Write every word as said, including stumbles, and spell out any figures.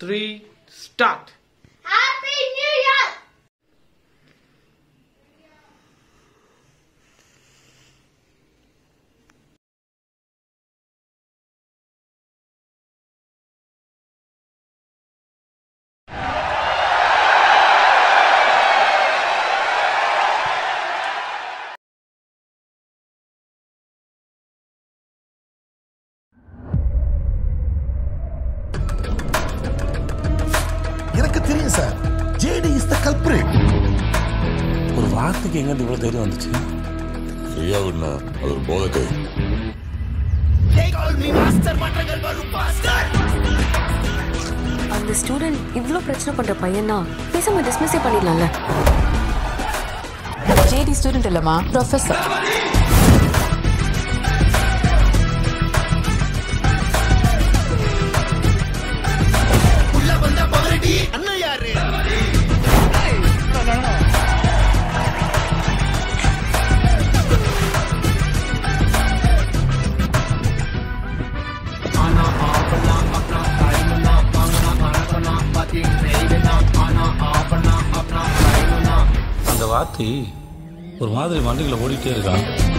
three, start. Happy New Year! Sir, J D is the culprit. ஒரு வார்த்தைக்கு எங்க இவ்வளவு தைரியம் வந்துச்சு? சரியா விடுனா அது ஒரு போதைக்கை. They call me master மற்றங்கள் வரும் பாஸ்டர். அந்த ஸ்டூடண்ட் இவ்ளோ பிரச்சனை பண்ற பையனா பேசாம டிஸ்மிஸ் பண்ணிடலாம்ல. J D ஸ்டூடண்ட் இல்லமா ப்ரொஃபசர். உள்ள வந்த பவரடி அண்ணா யாரு? ஆனா ஆபனா அப்பனா கைனா பாங்கனா ஆனா பாத்தி கைனா ஆனா ஆபனா அப்பனா கைனா அந்த வார்த்தை ஒரு மாதிரி மண்டைக்குள்ள ஓடிட்டே இருக்கான்.